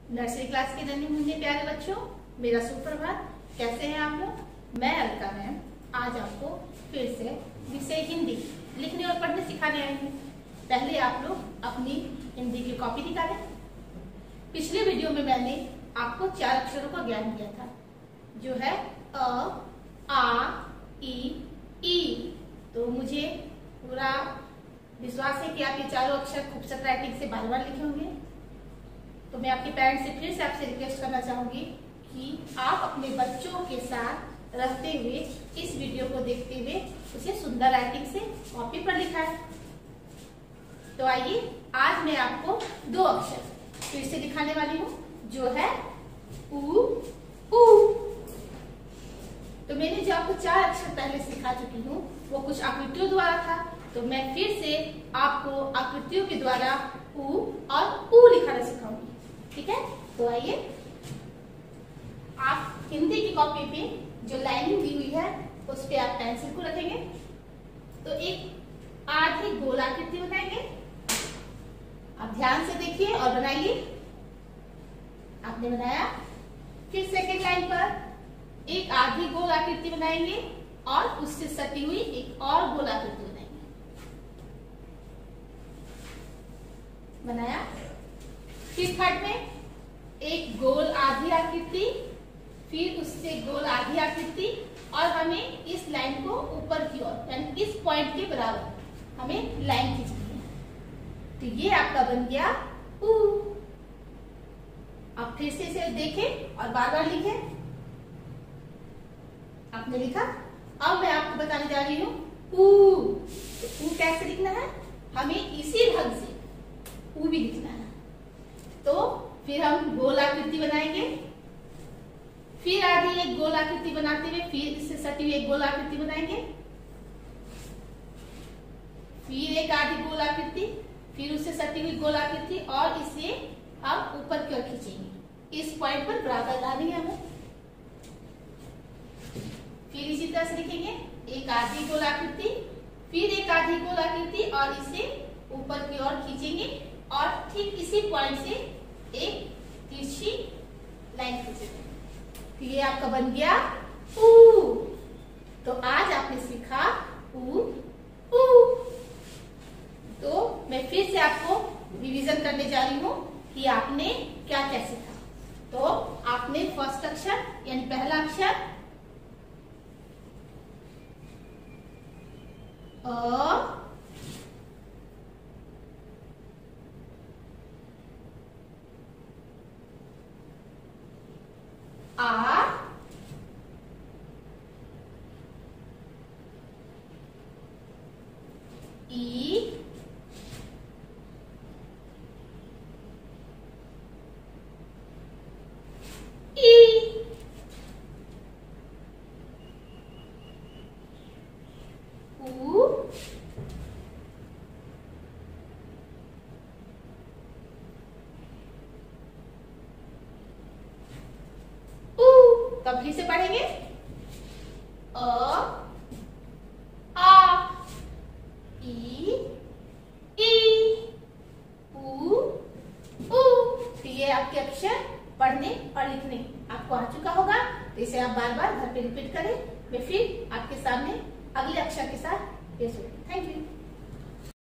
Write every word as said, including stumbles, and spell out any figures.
Nursery class के धन्य मुन्ने प्यारे बच्चों, मेरा सुप्रभात। कैसे हैं आप लोग? मैं अलका मैम आज आपको फिर से विषय हिंदी लिखने और पढ़ने सिखाने आई हूँ। पहले आप लोग अपनी हिंदी की कॉपी निकालें। पिछले वीडियो में मैंने आपको चार अक्षरों का ज्ञान दिया था, जो है अ, आ, ई, ई। तो मुझे पूरा विश्वास है कि आप ये चारों अक्षर खूबसूरत राइटिंग से बार बार लिखे होंगे। तो मैं आपके पेरेंट्स से फिर से आपसे रिक्वेस्ट करना चाहूंगी कि आप अपने बच्चों के साथ रहते हुए इस वीडियो को देखते हुए उसे सुंदर राइटिंग से कॉपी पर लिखाएं। तो आइए, आज मैं आपको दो अक्षर फिर से दिखाने वाली हूँ, जो है उ, उ। तो मैंने जो आपको चार अक्षर पहले सिखा चुकी हूँ वो कुछ आकृतियों द्वारा था। तो मैं फिर से आपको आकृतियों के द्वारा उ और उ लिखाना सिखाऊंगी, ठीक है? तो आइए, आप हिंदी की कॉपी पे जो लाइनिंग दी हुई है उस पे आप पेंसिल को रखेंगे। तो एक आधी गोल आकृति बनाएंगे। आप ध्यान से देखिए और बनाइए। आपने बनाया। फिर सेकेंड लाइन पर एक आधी गोल आकृति बनाएंगे और उससे सटी हुई एक और गोल आकृति बनाएंगे। बनाया। फिर थर्ड में एक गोल आधी आकृति, फिर उससे गोल आधी आकृति, और हमें इस लाइन को ऊपर की ओर यानी इस पॉइंट के बराबर हमें लाइन खींचनी है। तो ये आपका बन गया उ। आप फिर से इसे देखें और बार बार लिखें। आपने लिखा। अब मैं आपको बताने जा रही हूँ उ। तो उ कैसे लिखना है? हमें इसी ढंग से उ भी लिखना है। तो फिर हम गोल आकृति बनाएंगे। फिर आधी एक गोल आकृति बनाते हुए फिर इससे सटी हुई एक गोल आकृति बनाएंगे। फिर एक आधी गोल आकृति, फिर उससे सटी हुई गोल आकृति, और इसे हम ऊपर की ओर खींचेंगे। इस पॉइंट पर बराबर लानी है हमें। फिर इसी तरह से लिखेंगे एक आधी गोल आकृति, फिर एक आधी गोल आकृति, और इसे ऊपर की ओर खींचेंगे और ठीक इसी पॉइंट से एक तिरछी लाइन खींचेंगे। तो ये आपका बन गया उ। तो आज आपने सीखा उ, उ। तो मैं फिर से आपको रिवीजन करने जा रही हूँ कि आपने क्या क्या सीखा। तो आपने फर्स्ट अक्षर यानी पहला अक्षर अ, आ, ई, ई, उ, तब फिर से पढ़ेंगे अ, आ, ई, ई, उ, उ। तो ये आपके अक्षर पढ़ने और लिखने आपको आ चुका होगा। तो इसे आप बार बार घर पे रिपीट करें। मैं फिर आपके सामने अगले अक्षर के साथ पेश होगी। Thank you.